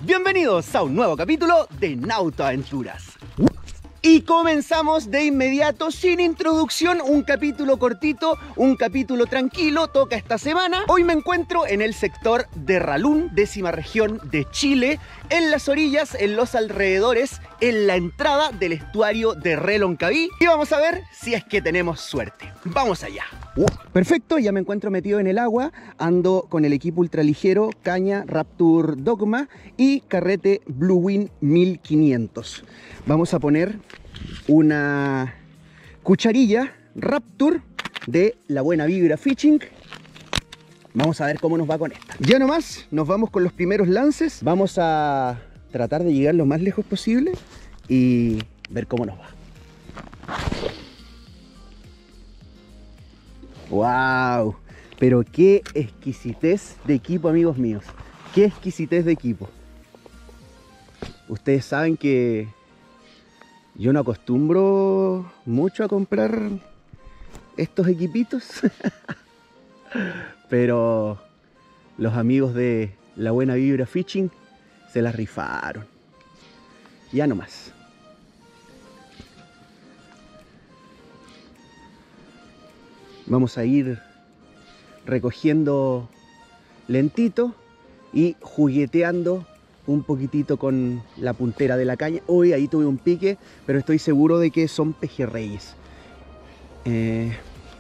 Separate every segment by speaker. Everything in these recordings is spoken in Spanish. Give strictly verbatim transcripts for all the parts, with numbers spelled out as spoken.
Speaker 1: Bienvenidos a un nuevo capítulo de Nauta Aventuras. Y comenzamos de inmediato, sin introducción, un capítulo cortito, un capítulo tranquilo, toca esta semana. Hoy me encuentro en el sector de Ralún, décima región de Chile, en las orillas, en los alrededores, en la entrada del estuario de Reloncaví. Y vamos a ver si es que tenemos suerte. ¡Vamos allá! Uh, perfecto, ya me encuentro metido en el agua, ando con el equipo ultraligero, caña Rapture Dogma y carrete Blue Wind mil quinientos. Vamos a poner una cucharilla Rapture de La Buena Vibra Fishing. Vamos a ver cómo nos va con esta. Ya nomás, nos vamos con los primeros lances. Vamos a tratar de llegar lo más lejos posible y ver cómo nos va. ¡Wow! Pero qué exquisitez de equipo, amigos míos. Qué exquisitez de equipo. Ustedes saben que yo no acostumbro mucho a comprar estos equipitos. Pero los amigos de La Buena Vibra Fishing se las rifaron. Ya nomás. Vamos a ir recogiendo lentito y jugueteando un poquitito con la puntera de la caña. Hoy ahí tuve un pique, pero estoy seguro de que son pejerreyes. Eh,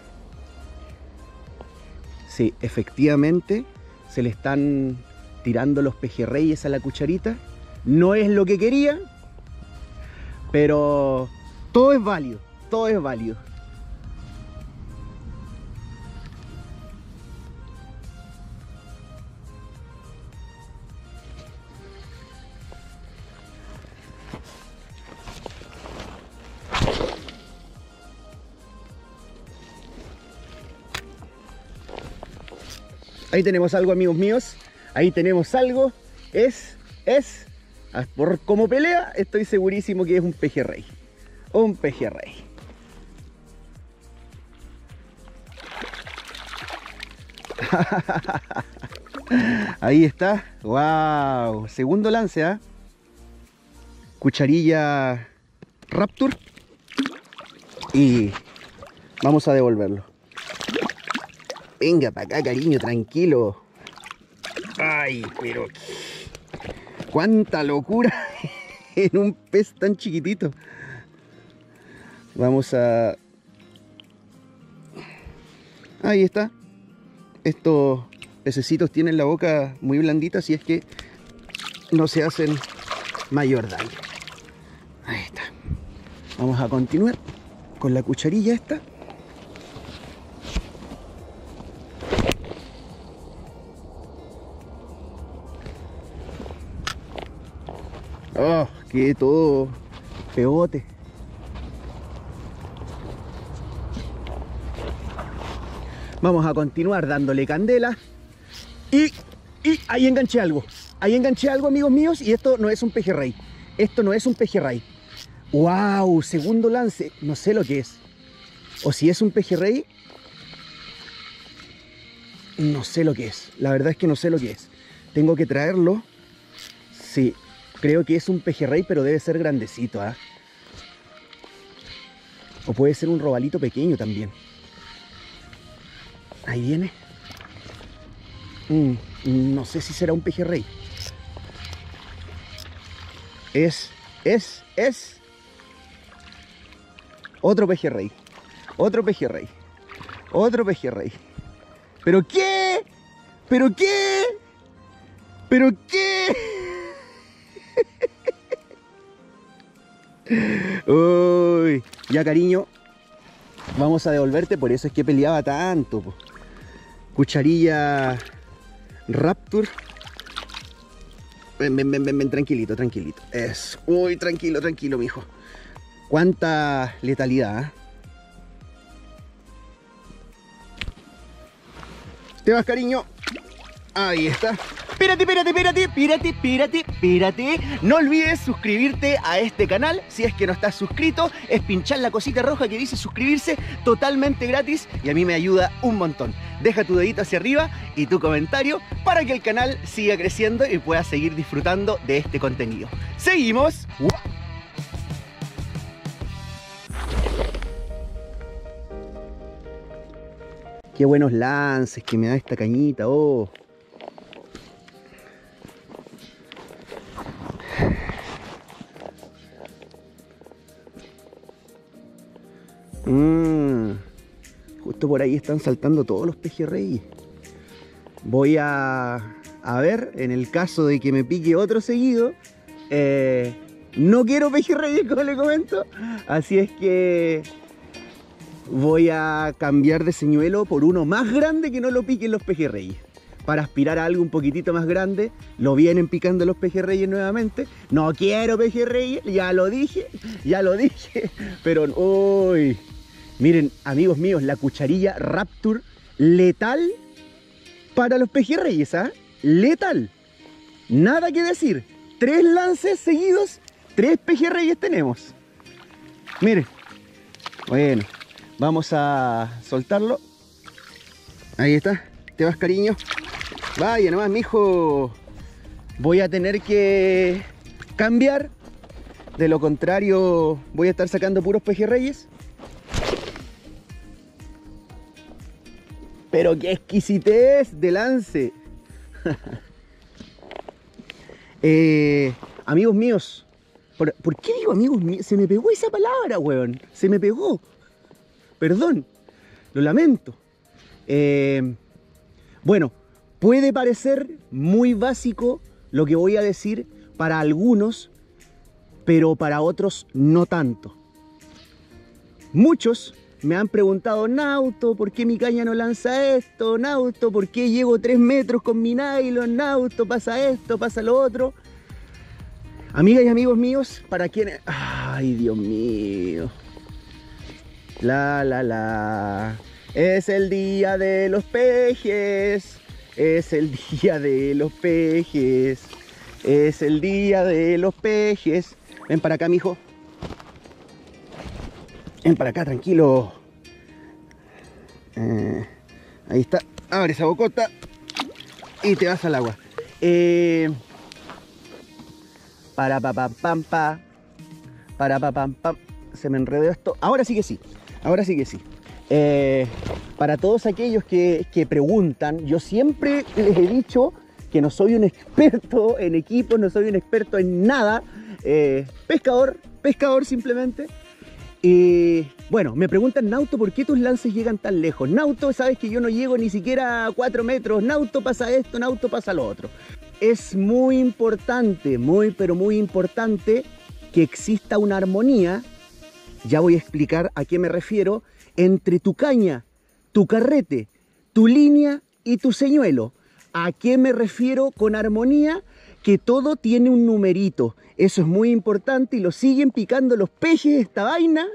Speaker 1: sí, efectivamente se le están tirando los pejerreyes a la cucharita. No es lo que quería, pero todo es válido, todo es válido. Ahí tenemos algo, amigos míos. Ahí tenemos algo. Es, es, por como pelea, estoy segurísimo que es un pejerrey. Un pejerrey. Ahí está. Wow. Segundo lance, ¿eh? Cucharilla Rapture. Y vamos a devolverlo. Venga para acá, cariño, tranquilo. Ay, pero cuánta locura en un pez tan chiquitito. Vamos a... Ahí está. Estos pececitos tienen la boca muy blandita, así es que no se hacen mayor daño. Ahí está. Vamos a continuar con la cucharilla esta. Oh, que todo pegote. Vamos a continuar dándole candela. Y, y ahí enganché algo. Ahí enganché algo, amigos míos. Y esto no es un pejerrey. Esto no es un pejerrey. ¡Wow! Segundo lance. No sé lo que es. O si es un pejerrey. No sé lo que es. La verdad es que no sé lo que es. Tengo que traerlo. Sí. Creo que es un pejerrey, pero debe ser grandecito, ¿eh? O puede ser un robalito pequeño también. Ahí viene. Mm, no sé si será un pejerrey. Es, es, es... Otro pejerrey. Otro pejerrey. Otro pejerrey. ¿Pero qué? ¿Pero qué? ¿Pero qué? Uy, ya, cariño, vamos a devolverte, por eso es que peleaba tanto, po. Cucharilla Rapture. Ven, ven, ven, ven, ven, tranquilito, tranquilito. Es, uy, tranquilo, tranquilo, mijo. Cuánta letalidad, ¿eh? Te vas, cariño. Ahí está. Espérate, espérate, espérate, espérate, espérate, espérate. No olvides suscribirte a este canal. Si es que no estás suscrito, es pinchar la cosita roja que dice suscribirse, totalmente gratis, y a mí me ayuda un montón. Deja tu dedito hacia arriba y tu comentario para que el canal siga creciendo y puedas seguir disfrutando de este contenido. ¡Seguimos! Qué buenos lances que me da esta cañita, oh. Mm, justo por ahí están saltando todos los pejerreyes. Voy a, a ver, en el caso de que me pique otro seguido, eh, no quiero pejerreyes, como le comento, así es que voy a cambiar de señuelo por uno más grande que no lo piquen los pejerreyes. Para aspirar a algo un poquitito más grande, lo vienen picando los pejerreyes nuevamente. No quiero pejerreyes, ya lo dije, ya lo dije. Pero, uy, miren, amigos míos, la cucharilla Rapture letal para los pejerreyes, ¿ah? ¿eh? Letal. Nada que decir. Tres lances seguidos, tres pejerreyes tenemos. Miren. Bueno. Vamos a soltarlo. Ahí está. Te vas, cariño. Vaya nomás, mijo. Voy a tener que cambiar. De lo contrario, voy a estar sacando puros pejerreyes. Pero qué exquisitez de lance. eh, amigos míos. ¿por, ¿Por qué digo amigos míos? Se me pegó esa palabra, weón. Se me pegó. Perdón, lo lamento. Eh, bueno, puede parecer muy básico lo que voy a decir para algunos, pero para otros no tanto. Muchos me han preguntado, Nauto, ¿por qué mi caña no lanza esto? Nauto, ¿por qué llego tres metros con mi nylon? Nauto, pasa esto, pasa lo otro. Amigas y amigos míos, para quienes... Ay, Dios mío. La, la, la. Es el día de los pejes. Es el día de los pejes. Es el día de los pejes. Ven para acá, mijo. Ven para acá, tranquilo. Eh, ahí está. Abre esa bocota y te vas al agua. Eh, para pa pam pam pa. Para pa pam pam. Se me enredó esto. Ahora sí que sí. Ahora sí que sí. Eh, para todos aquellos que, que preguntan, yo siempre les he dicho que no soy un experto en equipos, no soy un experto en nada. Eh, pescador, pescador simplemente. Y bueno, me preguntan, Nauto, ¿por qué tus lances llegan tan lejos? Nauto, sabes que yo no llego ni siquiera a cuatro metros. Nauto, pasa esto, Nauto, pasa lo otro. Es muy importante, muy pero muy importante que exista una armonía. Ya voy a explicar a qué me refiero, entre tu caña, tu carrete, tu línea y tu señuelo. ¿A qué me refiero con armonía? Que todo tiene un numerito. Eso es muy importante y lo siguen picando los peces esta vaina.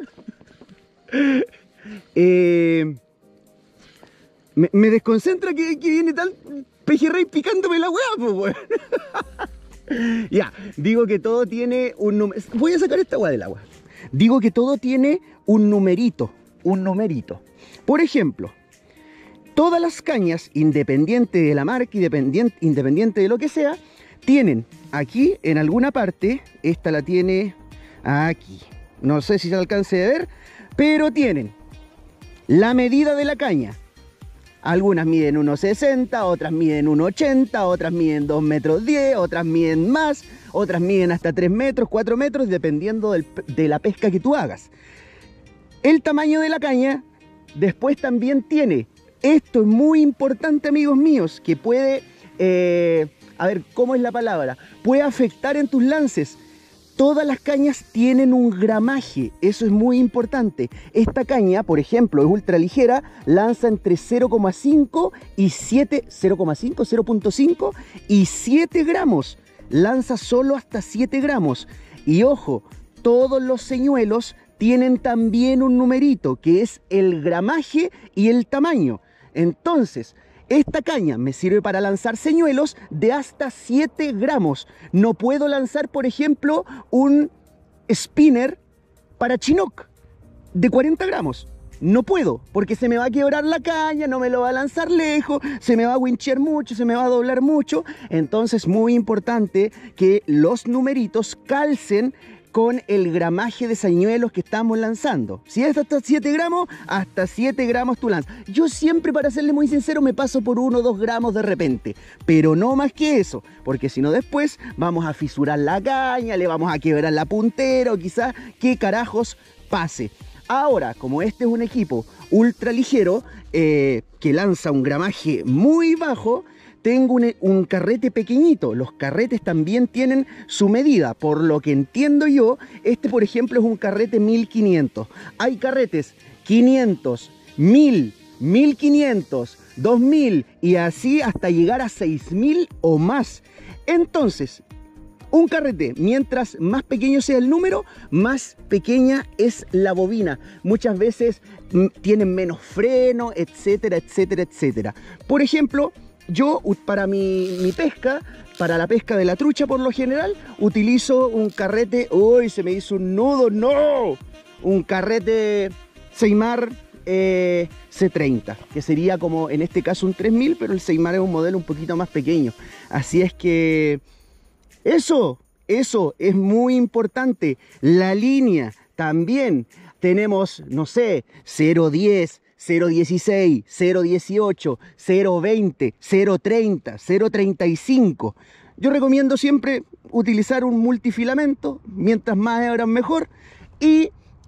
Speaker 1: eh, me, me desconcentra que, que viene tal pejerrey picándome la hueá, pues, bueno. Ya, digo que todo tiene un número. Voy a sacar esta agua del agua. Digo que todo tiene un numerito, un numerito. Por ejemplo, todas las cañas, independiente de la marca, independiente, independiente de lo que sea, tienen aquí en alguna parte, esta la tiene aquí, no sé si se alcance a ver, pero tienen la medida de la caña. Algunas miden uno sesenta, otras miden uno ochenta, otras miden dos metros diez, otras miden más, otras miden hasta tres metros, cuatro metros, dependiendo del, de la pesca que tú hagas. El tamaño de la caña después también tiene, esto es muy importante, amigos míos, que puede, eh, a ver, ¿cómo es la palabra? Puede afectar en tus lances. Todas las cañas tienen un gramaje, eso es muy importante. Esta caña, por ejemplo, es ultra ligera, lanza entre cero coma cinco y siete, cero coma cinco, cero punto cinco y siete gramos. Lanza solo hasta siete gramos. Y ojo, todos los señuelos tienen también un numerito, que es el gramaje y el tamaño. Entonces, Esta caña me sirve para lanzar señuelos de hasta siete gramos. No puedo lanzar, por ejemplo, un spinner para chinook de cuarenta gramos. No puedo, porque se me va a quebrar la caña, no me lo va a lanzar lejos, se me va a winchear mucho, se me va a doblar mucho. Entonces, muy importante que los numeritos calcen con el gramaje de señuelos que estamos lanzando. Si es hasta siete gramos, hasta siete gramos tú lanzas. Yo siempre, para serle muy sincero, me paso por uno o dos gramos de repente, pero no más que eso, porque si no después vamos a fisurar la caña, le vamos a quebrar la puntera o quizás qué carajos pase. Ahora, como este es un equipo ultra ligero, eh, que lanza un gramaje muy bajo, tengo un, un carrete pequeñito. Los carretes también tienen su medida. Por lo que entiendo yo, este por ejemplo es un carrete mil quinientos. Hay carretes quinientos, mil, mil quinientos, dos mil y así hasta llegar a seis mil o más. Entonces, un carrete, mientras más pequeño sea el número, más pequeña es la bobina. Muchas veces tienen menos freno, etcétera, etcétera, etcétera. Por ejemplo, yo para mi, mi pesca, para la pesca de la trucha por lo general, utilizo un carrete... ¡Uy! Se me hizo un nudo, ¡no! Un carrete Seimar eh, C treinta, que sería como en este caso un tres mil, pero el Seimar es un modelo un poquito más pequeño. Así es que... Eso, eso es muy importante. La línea también. Tenemos, no sé, cero diez, cero dieciséis, cero dieciocho, cero veinte, cero treinta, cero treinta y cinco. Yo recomiendo siempre utilizar un multifilamento, mientras más hebras mejor. Y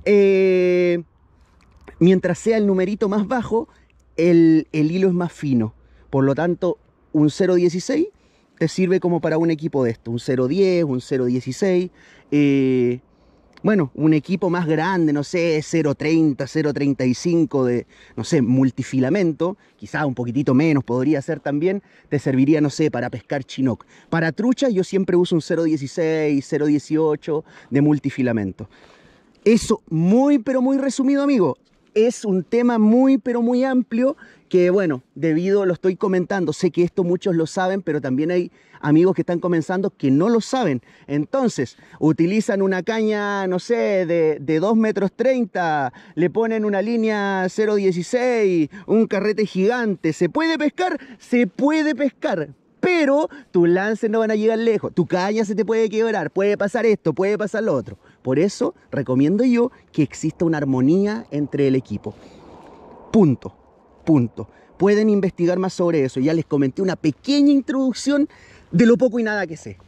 Speaker 1: eh, mientras sea el numerito más bajo, el, el hilo es más fino. Por lo tanto, un cero dieciséis te sirve como para un equipo de esto, un cero diez, un cero dieciséis, eh, bueno, un equipo más grande, no sé, cero treinta, cero treinta y cinco de, no sé, multifilamento, quizá un poquitito menos podría ser también, te serviría, no sé, para pescar chinook. Para trucha yo siempre uso un cero dieciséis, cero dieciocho de multifilamento. Eso muy, pero muy resumido, amigo. Es un tema muy, pero muy amplio que, bueno, debido, lo estoy comentando, sé que esto muchos lo saben, pero también hay amigos que están comenzando que no lo saben. Entonces, utilizan una caña, no sé, de, de dos metros treinta, le ponen una línea cero dieciséis, un carrete gigante. ¿Se puede pescar? Se puede pescar. Pero tus lances no van a llegar lejos, tu caña se te puede quebrar, puede pasar esto, puede pasar lo otro. Por eso recomiendo yo que exista una armonía entre el equipo. Punto, punto. Pueden investigar más sobre eso. Ya les comenté una pequeña introducción de lo poco y nada que sé.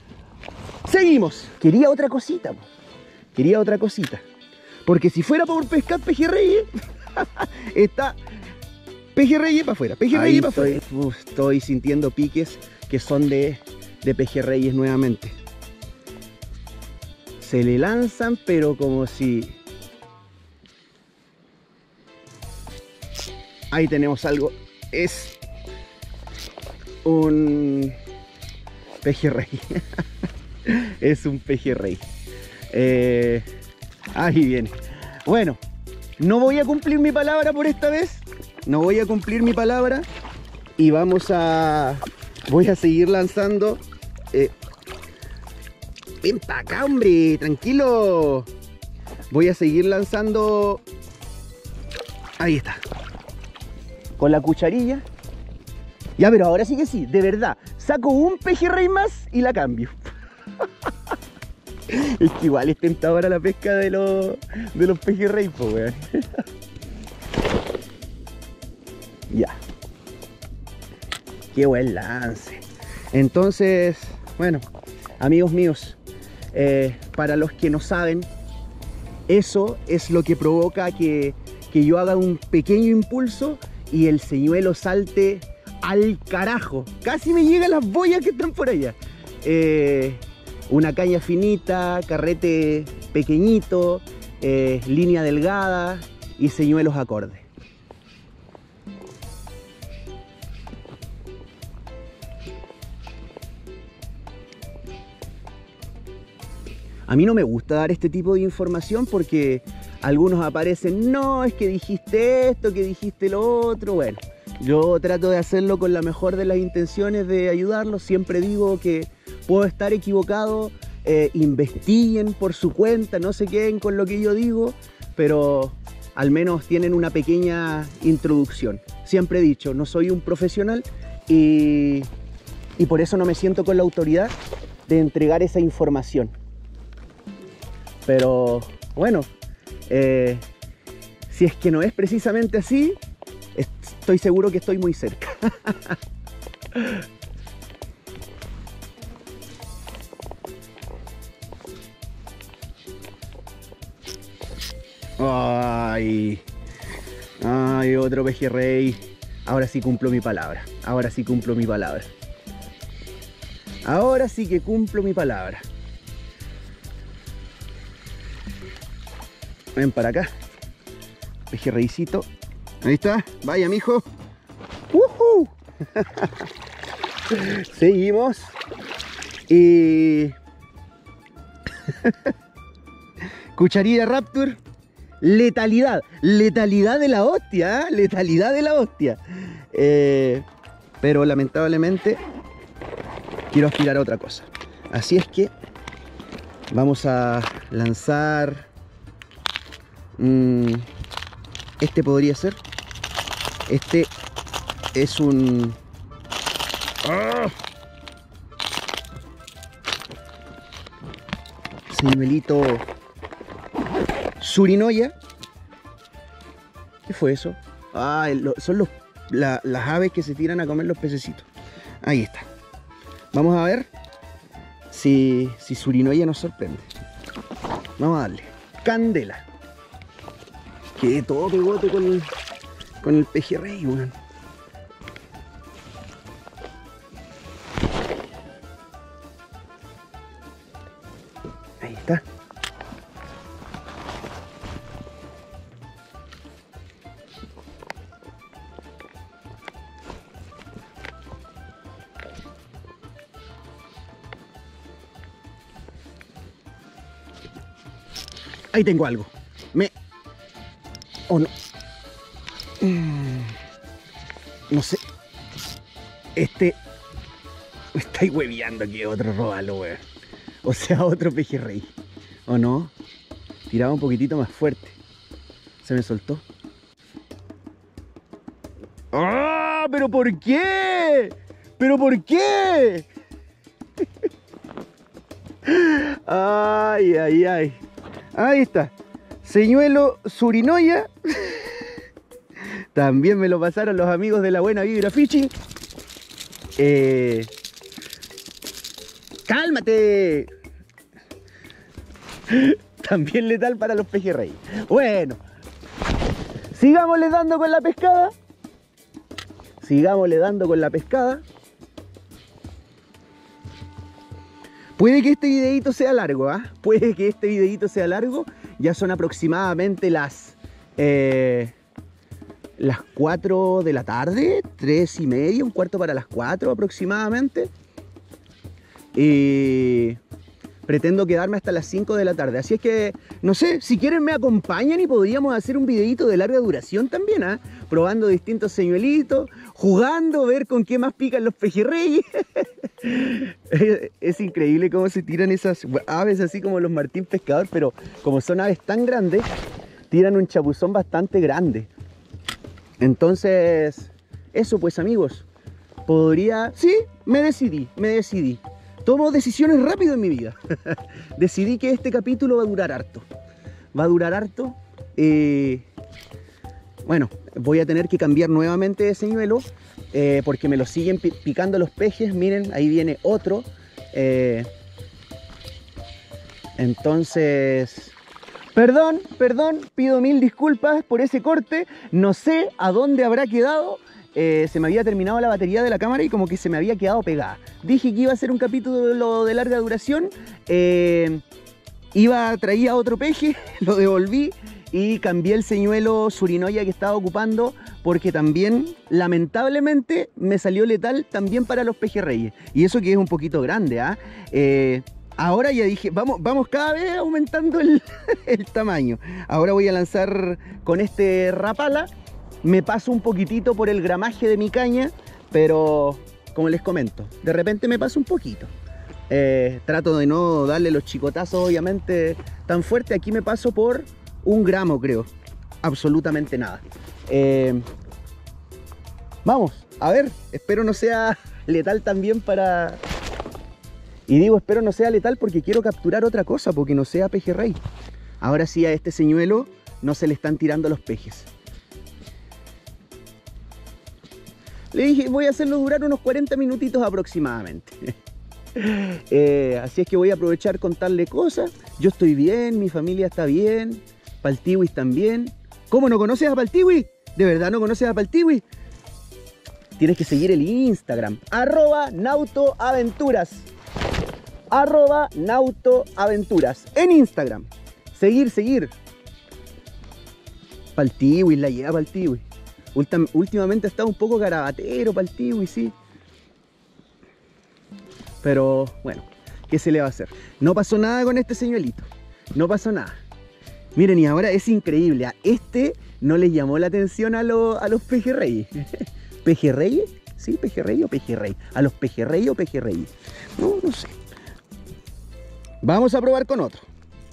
Speaker 1: Seguimos. Quería otra cosita. Quería otra cosita. Porque si fuera por pescar pejerreyes, está... Pejerreyes para afuera, pejerreyes para afuera. Uf, estoy sintiendo piques que son de, de pejerreyes nuevamente. Se le lanzan, pero como si... Ahí tenemos algo. Es un pejerrey. Es un pejerrey. Eh, ahí viene. Bueno, no voy a cumplir mi palabra por esta vez. No voy a cumplir mi palabra y vamos a... Voy a seguir lanzando... Eh, ven para acá, hombre, tranquilo. Voy a seguir lanzando... Ahí está. Con la cucharilla. Ya, pero ahora sí que sí, de verdad. Saco un pejerrey más y la cambio. Es que igual es tentadora la pesca de los, de los pejerrey, pues, weón. Ya. Qué buen lance. Entonces, bueno, amigos míos, eh, para los que no saben, eso es lo que provoca que, que yo haga un pequeño impulso y el señuelo salte al carajo. Casi me llegan las boyas que están por allá. Eh, una caña finita, carrete pequeñito, eh, línea delgada y señuelos acordes. A mí no me gusta dar este tipo de información porque algunos aparecen, no, es que dijiste esto, que dijiste lo otro. Bueno, Yo trato de hacerlo con la mejor de las intenciones de ayudarlos. Siempre digo que puedo estar equivocado, eh, investiguen por su cuenta, no se queden con lo que yo digo, pero al menos tienen una pequeña introducción. Siempre he dicho, no soy un profesional y, y por eso no me siento con la autoridad de entregar esa información. Pero bueno, eh, si es que no es precisamente así, estoy seguro que estoy muy cerca. Ay, ay, otro pejerrey. Ahora sí cumplo mi palabra. Ahora sí cumplo mi palabra. Ahora sí que cumplo mi palabra. Ven para acá. Pejerreycito. Ahí está. Vaya, mijo. ¡Woohoo! Seguimos. Y... Cucharilla Raptor. Letalidad. Letalidad de la hostia. ¿eh? Letalidad de la hostia. Eh, pero lamentablemente quiero aspirar a otra cosa. Así es que vamos a lanzar... Mm, este podría ser. Este es un... ¡Ah! Señuelito Surinoya. ¿Qué fue eso? Ah, lo, son los, la, las aves que se tiran a comer los pececitos. Ahí está. Vamos a ver si, si Surinoya nos sorprende. Vamos a darle. Candela. Quedé todo pegote con el, con el pejerrey, weón. Ahí está. Ahí tengo algo. Me... ¿O no? Mm, no sé. Este... Me estáis hueveando que otro róbalo, weón. O sea, otro pejerrey. ¿O no? Tiraba un poquitito más fuerte. Se me soltó. ¡Ah! ¿Pero por qué? ¿Pero por qué? Ay, ay, ay. Ahí está. Señuelo Surinoya. También me lo pasaron los amigos de la Buena Vibra Fishing. Eh... ¡Cálmate! También letal para los pejerrey. Bueno, sigámosle dando con la pescada. Sigámosle dando con la pescada. Puede que este videito sea largo, ¿ah? ¿eh? Puede que este videito sea largo. Ya son aproximadamente las... Eh, las cuatro de la tarde. tres y media, un cuarto para las cuatro aproximadamente. Y... pretendo quedarme hasta las cinco de la tarde. Así es que, no sé, si quieren me acompañan y podríamos hacer un videito de larga duración también, ¿eh? Probando distintos señuelitos, jugando, ver con qué más pican los pejerreyes. Es increíble cómo se tiran esas aves así como los martín pescador, pero como son aves tan grandes, tiran un chapuzón bastante grande. Entonces, eso pues amigos, podría... Sí, me decidí, me decidí. Tomo decisiones rápido en mi vida. Decidí que este capítulo va a durar harto. Va a durar harto. Eh, bueno, voy a tener que cambiar nuevamente de señuelo eh, porque me lo siguen picando los pejes. Miren, ahí viene otro. Eh, entonces... Perdón, perdón, pido mil disculpas por ese corte. No sé a dónde habrá quedado. Eh, se me había terminado la batería de la cámara y como que se me había quedado pegada. Dije que iba a ser un capítulo de larga duración. Eh, iba, traía otro peje, lo devolví y cambié el señuelo Surinoya que estaba ocupando porque también, lamentablemente, me salió letal también para los pejerreyes. Y eso que es un poquito grande, ¿ah? ¿eh? Ahora ya dije, vamos, vamos cada vez aumentando el, el tamaño. Ahora voy a lanzar con este Rapala. me paso un poquitito por el gramaje de mi caña, pero como les comento, de repente me paso un poquito. Eh, trato de no darle los chicotazos obviamente tan fuerte. Aquí me paso por un gramo, creo. Absolutamente nada. Eh, vamos, a ver, espero no sea letal también para... Y digo espero no sea letal porque quiero capturar otra cosa, porque no sea pejerrey. Ahora sí, a este señuelo no se le están tirando los pejes. Le dije, voy a hacerlo durar unos cuarenta minutitos aproximadamente. eh, así es que voy a aprovechar contarle cosas. Yo estoy bien, mi familia está bien, Paltiwis también. ¿Cómo no conoces a Paltiwis? ¿De verdad no conoces a Paltiwis? Tienes que seguir el Instagram, arroba nautoaventuras. Arroba nautoaventuras en Instagram. Seguir, seguir. Paltiwis, la lleva Paltiwis. Últimamente ha estado un poco garabatero Paltiwis, sí. Pero bueno, ¿qué se le va a hacer? No pasó nada con este señuelito. No pasó nada. Miren, y ahora es increíble. A este no les llamó la atención a, lo, a los pejerreyes. ¿Pejerreyes? ¿Sí? ¿Pejerrey o pejerrey? ¿A los pejerreyes o pejerreyes? No, no sé. Vamos a probar con otro.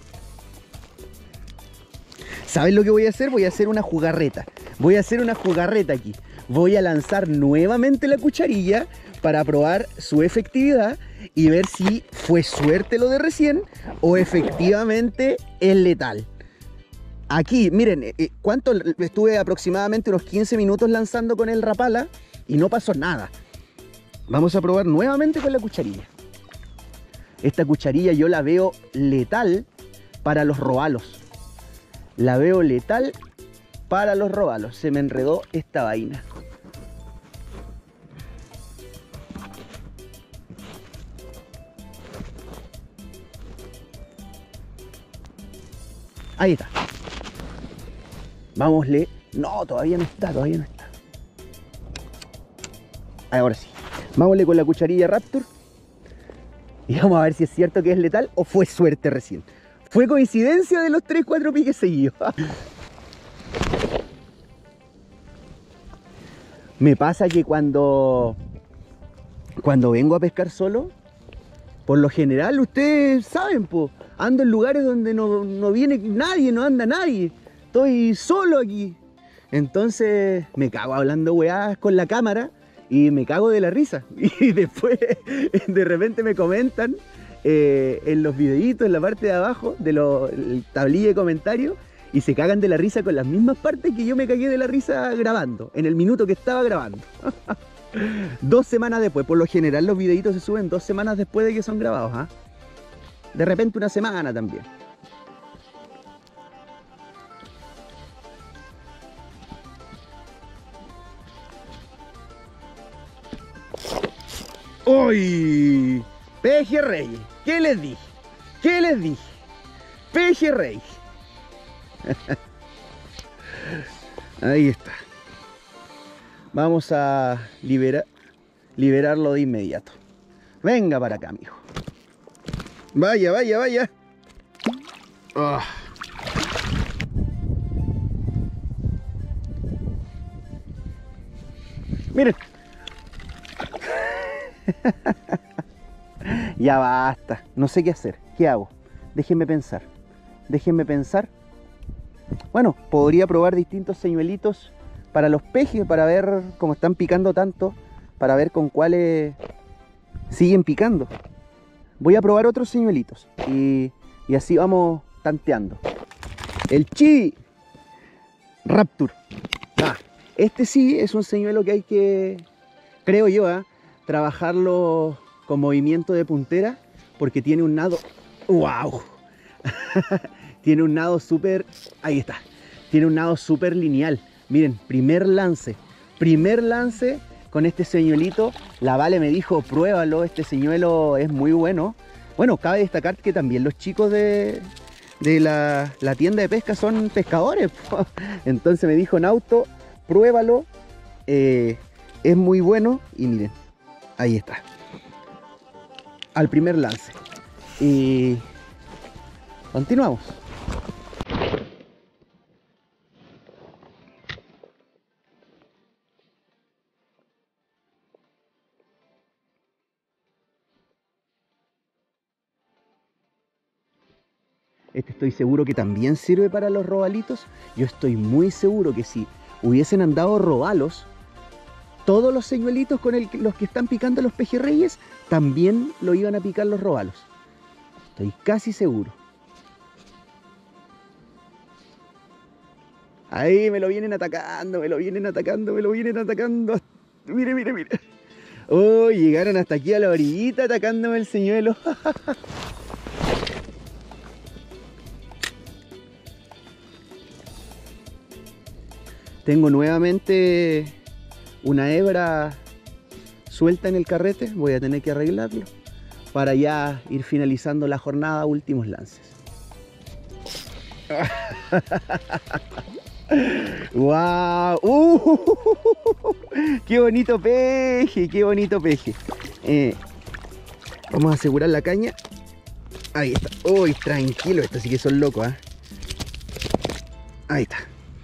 Speaker 1: ¿Saben lo que voy a hacer? Voy a hacer una jugarreta. Voy a hacer una jugarreta aquí. Voy a lanzar nuevamente la cucharilla para probar su efectividad y ver si fue suerte lo de recién o efectivamente es letal. Aquí, miren, eh, ¿cuánto? Estuve aproximadamente unos quince minutos lanzando con el Rapala y no pasó nada. Vamos a probar nuevamente con la cucharilla. Esta cucharilla yo la veo letal para los robalos. La veo letal para los robalos. Se me enredó esta vaina. Ahí está. Vámosle. No, todavía no está, todavía no está. Ahora sí. Vámosle con la cucharilla Raptor. Y vamos a ver si es cierto que es letal o fue suerte recién. Fue coincidencia de los tres cuatro piques seguidos. Me pasa que cuando, cuando vengo a pescar solo, por lo general, ustedes saben, po, ando en lugares donde no, no viene nadie, no anda nadie. Estoy solo aquí. Entonces me cago hablando weadas con la cámara y me cago de la risa. Y después de repente me comentan eh, en los videitos, en la parte de abajo, de los tablilla de comentarios, y se cagan de la risa con las mismas partes que yo me cagué de la risa grabando, en el minuto que estaba grabando. Dos semanas después, por lo general los videitos se suben dos semanas después de que son grabados, ¿eh? De repente una semana también. ¡Uy! Pejerrey. ¿Qué les dije? ¿Qué les dije? Pejerrey. Ahí está. Vamos a liberar, liberarlo de inmediato. Venga para acá, mijo. Vaya, vaya, vaya. Oh. Miren. Ya basta. No sé qué hacer. ¿Qué hago? Déjenme pensar. Déjenme pensar. Bueno, podría probar distintos señuelitos para los pejes, para ver cómo están picando tanto, para ver con cuáles siguen picando. Voy a probar otros señuelitos y, y así vamos tanteando. El Chi Raptor. Ah, este sí es un señuelo que hay que, creo yo, ¿eh? trabajarlo con movimiento de puntera porque tiene un nado. ¡Wow! Tiene un nado súper... Ahí está. Tiene un nado súper lineal. Miren, primer lance. Primer lance con este señuelito. La Vale me dijo, pruébalo, este señuelo es muy bueno. Bueno, cabe destacar que también los chicos de, de la, la tienda de pesca son pescadores. Entonces me dijo, Nauto, pruébalo. Eh, es muy bueno. Y miren, ahí está. Al primer lance. Y continuamos. Este estoy seguro que también sirve para los robalitos. Yo estoy muy seguro que si hubiesen andado robalos, todos los señuelitos con el, los que están picando los pejerreyes también lo iban a picar los robalos. Estoy casi seguro. Ahí me lo vienen atacando, me lo vienen atacando, me lo vienen atacando. Mire, mire, mire. Oh, llegaron hasta aquí a la orillita atacándome el señuelo. Tengo nuevamente una hebra suelta en el carrete. Voy a tener que arreglarlo para ya ir finalizando la jornada, últimos lances. ¡Wow! ¡Uh! ¡Qué bonito peje! ¡Qué bonito peje! Eh, vamos a asegurar la caña. Ahí está. ¡Uy! Tranquilo, estos sí que son locos, ¿eh? Ahí está.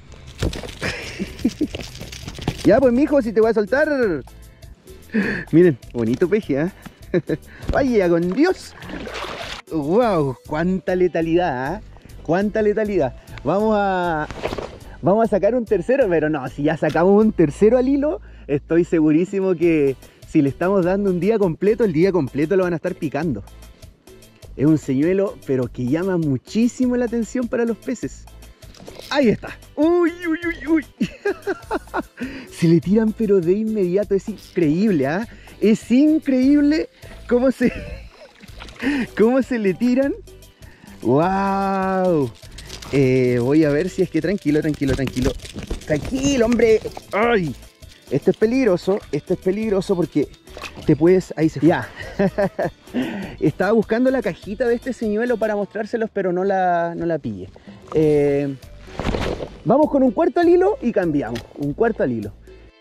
Speaker 1: Ya pues, mijo, si te voy a soltar. Miren, bonito peje, ¿eh? Vaya con Dios. ¡Wow! ¡Cuánta letalidad! ¿Eh? ¡Cuánta letalidad! Vamos a... Vamos a sacar un tercero, pero no, si ya sacamos un tercero al hilo, estoy segurísimo que si le estamos dando un día completo, el día completo lo van a estar picando. Es un señuelo, pero que llama muchísimo la atención para los peces. Ahí está. Uy, uy, uy, uy. Se le tiran pero de inmediato, es increíble, ¿ah? ¿eh? Es increíble cómo se, cómo se le tiran. ¡Wow! Eh, voy a ver si es que tranquilo, tranquilo, tranquilo. Tranquilo, hombre. ¡Ay! Esto es peligroso, esto es peligroso porque te puedes... Ahí se... Ya. Estaba buscando la cajita de este señuelo para mostrárselos, pero no la, no la pillé. Eh, vamos con un cuarto al hilo y cambiamos. Un cuarto al hilo.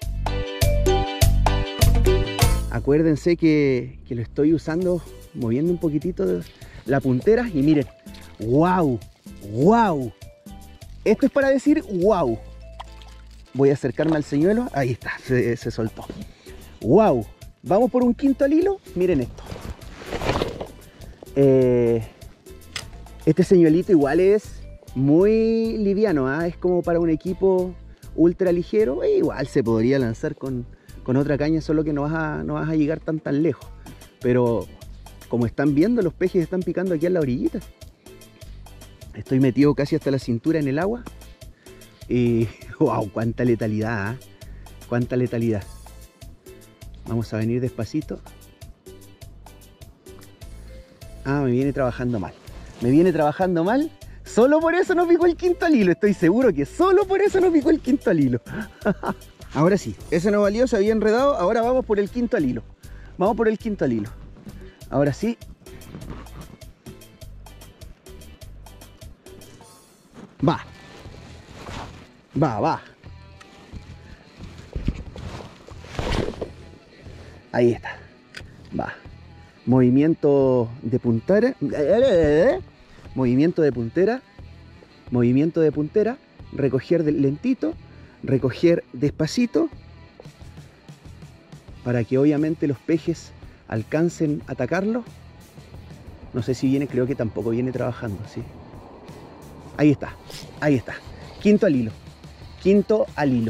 Speaker 1: Acuérdense que, que lo estoy usando, moviendo un poquitito la puntera y miren. ¡Wow! ¡Wow! Esto es para decir ¡wow! Voy a acercarme al señuelo. Ahí está, se, se soltó. ¡Wow! Vamos por un quinto al hilo. Miren esto. Eh, este señuelito igual es muy liviano, ¿eh? Es como para un equipo ultra ligero. E igual se podría lanzar con, con otra caña, solo que no vas, a, no vas a llegar tan tan lejos. Pero como están viendo, los pejes están picando aquí en la orillita. Estoy metido casi hasta la cintura en el agua. Y wow, cuánta letalidad, ¿eh? Cuánta letalidad. Vamos a venir despacito. Ah, me viene trabajando mal. Me viene trabajando mal. Solo por eso no picó el quinto al hilo. Estoy seguro que solo por eso no picó el quinto al hilo. Ahora sí, ese no valió, se había enredado. Ahora vamos por el quinto al hilo. Vamos por el quinto al hilo. Ahora sí. Va. Va, va. Ahí está. Va. Movimiento de puntera. Movimiento de puntera. Movimiento de puntera. Recoger lentito. Recoger despacito. Para que obviamente los pejes alcancen a atacarlo. No sé si viene, creo que tampoco viene trabajando, ¿sí? Ahí está, ahí está. Quinto al hilo. Quinto al hilo.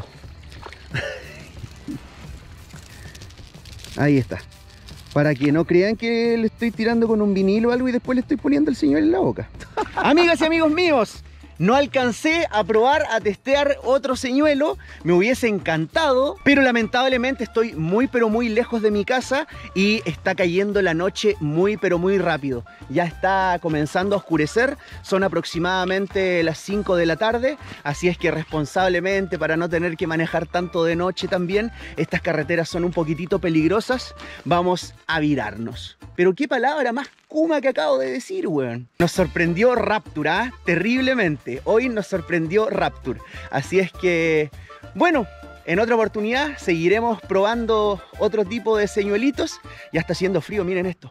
Speaker 1: Ahí está. Para que no crean que le estoy tirando con un vinilo o algo y después le estoy poniendo el señuelo en la boca. Amigas y amigos míos, no alcancé a probar, a testear otro señuelo. Me hubiese encantado, pero lamentablemente estoy muy pero muy lejos de mi casa y está cayendo la noche muy pero muy rápido. Ya está comenzando a oscurecer, son aproximadamente las cinco de la tarde, así es que responsablemente, para no tener que manejar tanto de noche también, estas carreteras son un poquitito peligrosas, vamos a virarnos. Pero qué palabra más kuma que acabo de decir, weón. Nos sorprendió Rapture, ¿eh? Terriblemente. Hoy nos sorprendió Rapture. Así es que, bueno, en otra oportunidad seguiremos probando otro tipo de señuelitos. Ya está haciendo frío, miren esto.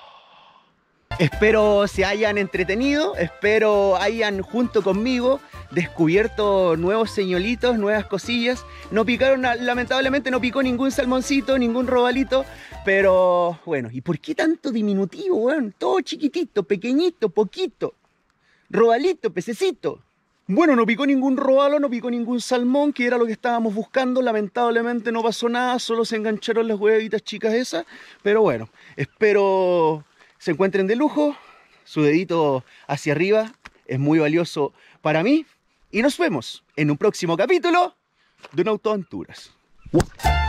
Speaker 1: Espero se hayan entretenido, espero hayan junto conmigo descubierto nuevos señuelitos, nuevas cosillas. No picaron, lamentablemente no picó ningún salmoncito, ningún robalito, pero bueno, ¿y por qué tanto diminutivo, weón? Todo chiquitito, pequeñito, poquito. Robalito, pececito. Bueno, no picó ningún robalo, no picó ningún salmón, que era lo que estábamos buscando. Lamentablemente no pasó nada, solo se engancharon las huevitas chicas esas. Pero bueno, espero se encuentren de lujo. Su dedito hacia arriba es muy valioso para mí. Y nos vemos en un próximo capítulo de Nautoaventuras.